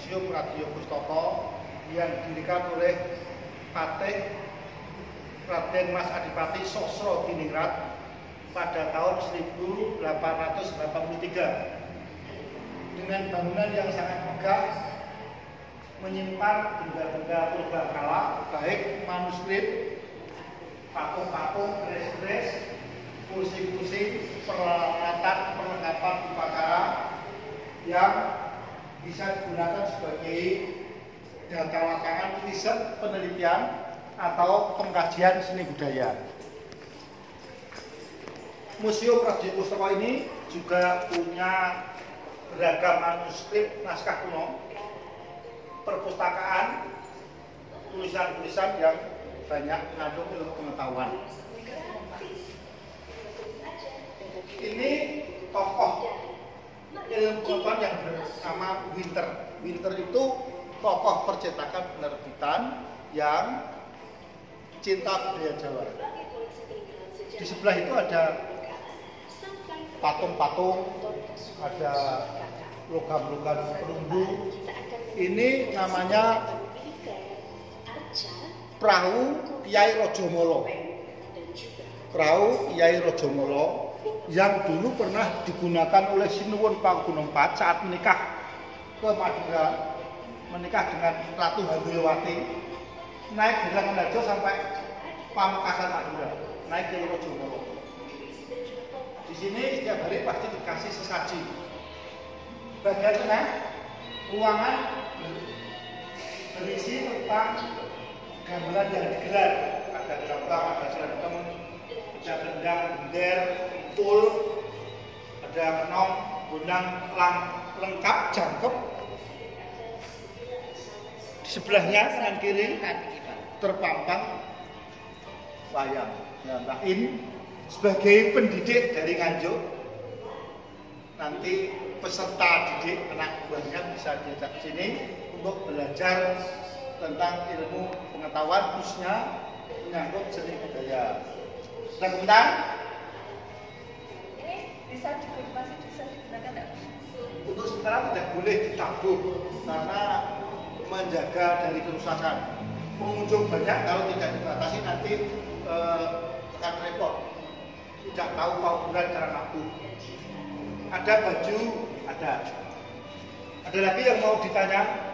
Museum Radio Pustaka yang didirikan oleh Patih Raden Mas Adipati Sosrodiningrat pada tahun 1883 dengan bangunan yang sangat megah, menyimpan benda-benda purbakala, baik manuskrip, patung-patung, keris-keris, kursi-kursi, perlengkapan upacara yang bisa digunakan sebagai data lapangan riset penelitian atau pengkajian seni budaya. Museum Radio Pustaka ini juga punya beragam manuskrip naskah kuno, perpustakaan, tulisan-tulisan yang banyak mengandung ilmu pengetahuan. Ini tokoh ilmu pengetahuan yang bernama Winter. Winter itu tokoh percetakan penerbitan yang cinta budaya Jawa. Di sebelah itu ada patung-patung, ada logam-logam perunggu. Ini namanya Perahu Kyai Rajamala. Perahu Kyai Rajamala yang dulu pernah digunakan oleh Sinuwun Pakunompat saat menikah ke Madura, menikah dengan Ratu Handayawati, naik dari Rajo sampai Pamekasan Madura, naik ke Rajamala. Di sini setiap hari pasti dikasih sesaji. Bagian tengah ruangan berisi tentang gamelan yang digelar. Ada gambang, ada seragam, ada gendang, gender, pul, ada kenong, gunang, lengkap, jangkep. Di sebelahnya kanan kiri terpampang wayang. Nah, ini sebagai pendidik dari Nganjuk, nanti peserta didik anak buahnya bisa diajak sini untuk belajar tentang ilmu pengetahuan khususnya menyangkut seni budaya. Sebentar. Ini masih bisa digunakan tidak? Untuk sementara tidak boleh ditabuh karena menjaga dari kerusakan. Pengunjung banyak, kalau tidak dibatasi nanti akan repot. Tidak tahu pauran cara nabuh. Ada baju, ada. Ada lagi yang mau ditanya?